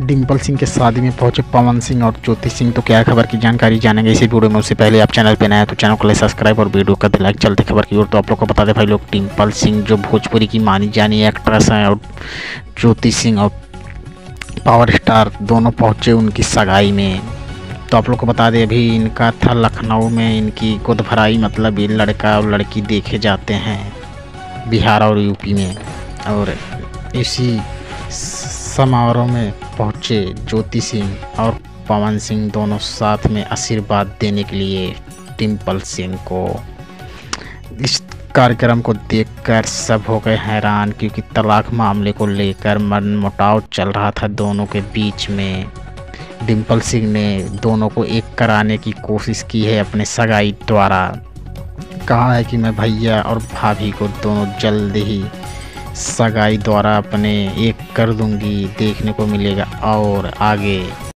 डिम्पल सिंह के शादी में पहुंचे पवन सिंह और ज्योति सिंह। तो क्या खबर की जानकारी जानेंगे इसी वीडियो में। उससे पहले आप चैनल पे नए हैं तो चैनल को सब्सक्राइब और वीडियो का लाइक। चलते खबर की ओर। तो आप लोग को बता दें भाई लोग, डिम्पल सिंह जो भोजपुरी की मानी जानी एक्ट्रेस हैं और ज्योति सिंह और पावर स्टार दोनों पहुंचे उनकी सगाई में। तो आप लोग को बता दें अभी इनका था लखनऊ में इनकी गोद भराई, मतलब ये लड़का और लड़की देखे जाते हैं बिहार और यूपी में। और इसी समारोह में पहुंचे ज्योति सिंह और पवन सिंह दोनों साथ में आशीर्वाद देने के लिए डिम्पल सिंह को। इस कार्यक्रम को देखकर सब हो गए हैरान, क्योंकि तलाक मामले को लेकर मनमुटाव चल रहा था दोनों के बीच में। डिम्पल सिंह ने दोनों को एक कराने की कोशिश की है अपने सगाई द्वारा। कहा है कि मैं भैया और भाभी को दोनों जल्द ही सगाई द्वारा अपने एक कर दूंगी, देखने को मिलेगा और आगे।